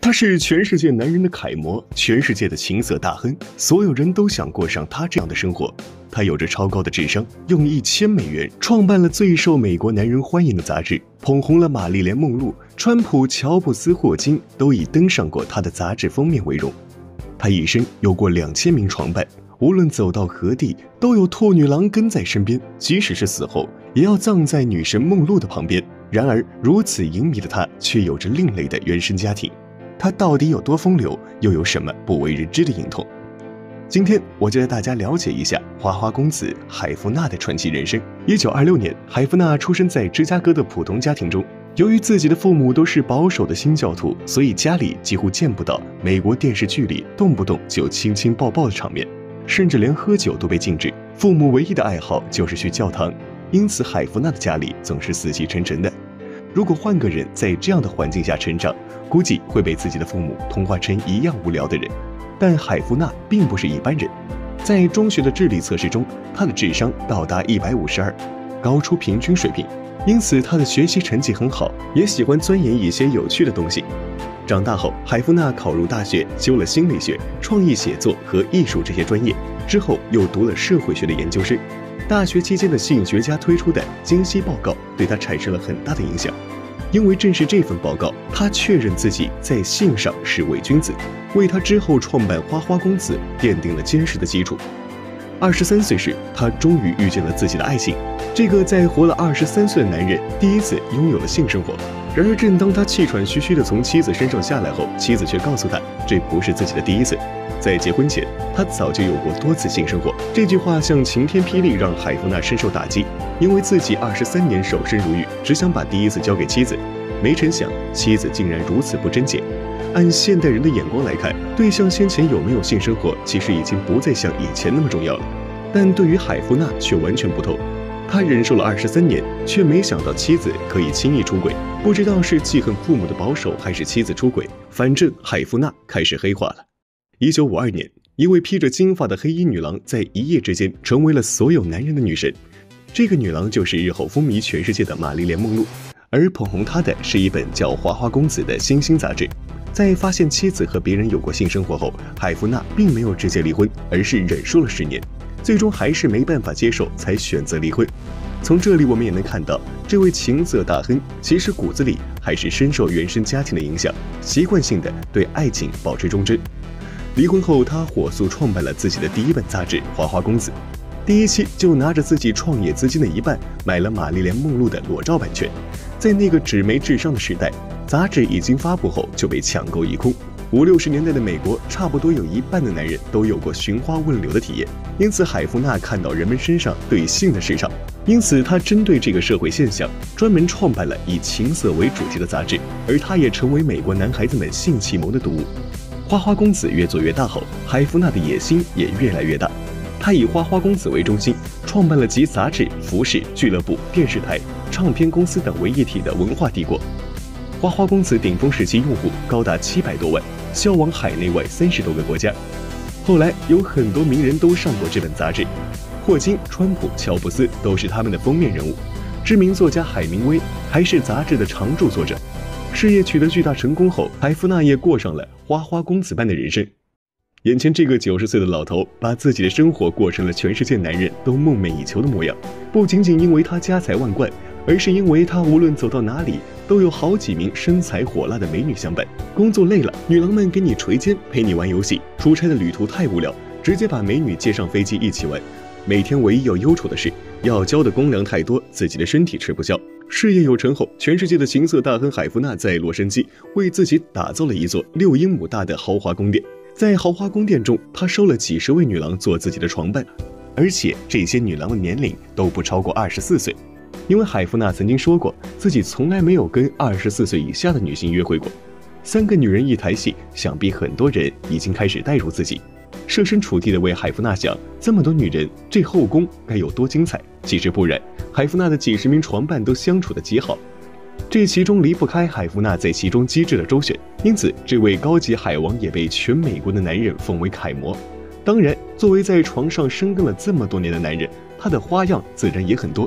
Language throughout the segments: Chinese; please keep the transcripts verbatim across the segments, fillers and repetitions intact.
他是全世界男人的楷模，全世界的情色大亨，所有人都想过上他这样的生活。他有着超高的智商，用一千美元创办了最受美国男人欢迎的杂志，捧红了玛丽莲·梦露、川普、乔布斯、霍金都以登上过他的杂志封面为荣。他一生有过两千名床伴，无论走到何地，都有兔女郎跟在身边，即使是死后，也要葬在女神梦露的旁边。然而，如此淫靡的他，却有着另类的原生家庭。他到底有多风流，又有什么不为人知的隐痛？今天我就带大家了解一下花花公子海弗纳的传奇人生。一九二六年，海弗纳出生在芝加哥的普通家庭中。由于自己的父母都是保守的新教徒，所以家里几乎见不到美国电视剧里动不动就亲亲抱抱的场面，甚至连喝酒都被禁止。父母唯一的爱好就是去教堂，因此海弗纳的家里总是死气沉沉的。如果换个人在这样的环境下成长，估计会被自己的父母同化成一样无聊的人。但海弗纳并不是一般人，在中学的智力测试中，他的智商到达一百五十二，高出平均水平，因此他的学习成绩很好，也喜欢钻研一些有趣的东西。长大后，海弗纳考入大学，修了心理学、创意写作和艺术这些专业，之后又读了社会学的研究生。大学期间的性学家推出的金熙报告对他产生了很大的影响，因为正是这份报告，他确认自己在性上是伪君子，为他之后创办花花公子奠定了坚实的基础。二十三岁时，他终于遇见了自己的爱情，这个在活了二十三岁的男人第一次拥有了性生活。然而，正当他气喘吁吁地从妻子身上下来后，妻子却告诉他，这不是自己的第一次。在结婚前，他早就有过多次性生活。这句话像晴天霹雳，让海弗纳深受打击，因为自己二十三年守身如玉，只想把第一次交给妻子，没成想妻子竟然如此不贞洁。按现代人的眼光来看，对象先前有没有性生活，其实已经不再像以前那么重要了。但对于海弗纳却完全不同，他忍受了二十三年，却没想到妻子可以轻易出轨。不知道是记恨父母的保守，还是妻子出轨，反正海弗纳开始黑化了。一九五二年，一位披着金发的黑衣女郎在一夜之间成为了所有男人的女神。这个女郎就是日后风靡全世界的玛丽莲·梦露，而捧红她的是一本叫《花花公子》的新兴杂志。在发现妻子和别人有过性生活后，海弗纳并没有直接离婚，而是忍受了十年，最终还是没办法接受，才选择离婚。从这里我们也能看到，这位情色大亨其实骨子里还是深受原生家庭的影响，习惯性的对爱情保持忠贞。离婚后，他火速创办了自己的第一本杂志《花花公子》，第一期就拿着自己创业资金的一半买了玛丽莲·梦露的裸照版权。在那个纸媒至上的时代，杂志已经发布后就被抢购一空。五六十年代的美国，差不多有一半的男人都有过寻花问柳的体验，因此海弗纳看到人们身上对性的市场，因此他针对这个社会现象，专门创办了以情色为主题的杂志，而他也成为美国男孩子们性启蒙的读物。花花公子越做越大后，海弗纳的野心也越来越大。他以花花公子为中心，创办了集杂志、服饰、俱乐部、电视台、唱片公司等为一体的文化帝国。花花公子顶峰时期用户高达七百多万，销往海内外三十多个国家。后来有很多名人都上过这本杂志，霍金、川普、乔布斯都是他们的封面人物。知名作家海明威还是杂志的常驻作者。事业取得巨大成功后，海弗纳也过上了花花公子般的人生。眼前这个九十岁的老头，把自己的生活过成了全世界男人都梦寐以求的模样。不仅仅因为他家财万贯，而是因为他无论走到哪里，都有好几名身材火辣的美女相伴。工作累了，女郎们给你捶肩，陪你玩游戏；出差的旅途太无聊，直接把美女接上飞机一起玩。每天唯一要忧愁的是，要交的公粮太多，自己的身体吃不消。事业有成后，全世界的情色大亨海弗纳在洛杉矶为自己打造了一座六英亩大的豪华宫殿。在豪华宫殿中，他收了几十位女郎做自己的床伴，而且这些女郎的年龄都不超过二十四岁。因为海弗纳曾经说过，自己从来没有跟二十四岁以下的女性约会过。三个女人一台戏，想必很多人已经开始代入自己，设身处地的为海弗纳想，这么多女人，这后宫该有多精彩？其实不然，海弗纳的几十名床伴都相处得极好，这其中离不开海弗纳在其中机智的周旋，因此这位高级海王也被全美国的男人奉为楷模。当然，作为在床上深耕了这么多年的男人，他的花样自然也很多。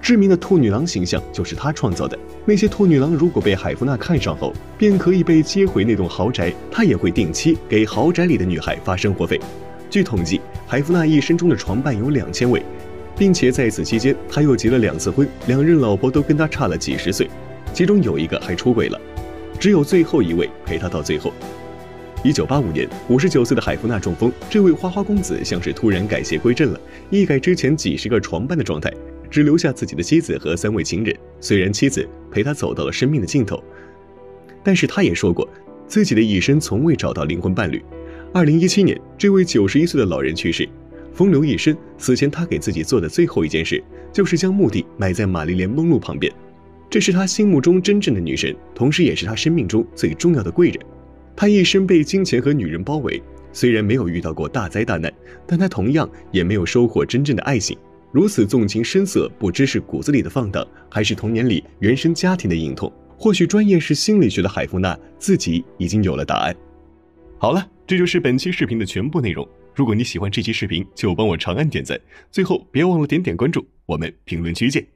知名的兔女郎形象就是他创造的。那些兔女郎如果被海夫纳看上后，便可以被接回那栋豪宅，他也会定期给豪宅里的女孩发生活费。据统计，海夫纳一生中的床伴有两千位，并且在此期间他又结了两次婚，两任老婆都跟他差了几十岁，其中有一个还出轨了，只有最后一位陪他到最后。一九八五年，五十九岁的海夫纳中风，这位花花公子像是突然改邪归正了，一改之前几十个床伴的状态，只留下自己的妻子和三位情人。虽然妻子陪他走到了生命的尽头，但是他也说过，自己的一生从未找到灵魂伴侣。二零一七年，这位九十一岁的老人去世，风流一生。死前他给自己做的最后一件事，就是将墓地埋在玛丽莲·梦露旁边。这是他心目中真正的女神，同时也是他生命中最重要的贵人。他一生被金钱和女人包围，虽然没有遇到过大灾大难，但他同样也没有收获真正的爱情。如此纵情声色，不知是骨子里的放荡，还是童年里原生家庭的隐痛。或许专业是心理学的海夫纳自己已经有了答案。好了，这就是本期视频的全部内容。如果你喜欢这期视频，就帮我长按点赞，最后别忘了点点关注。我们评论区见。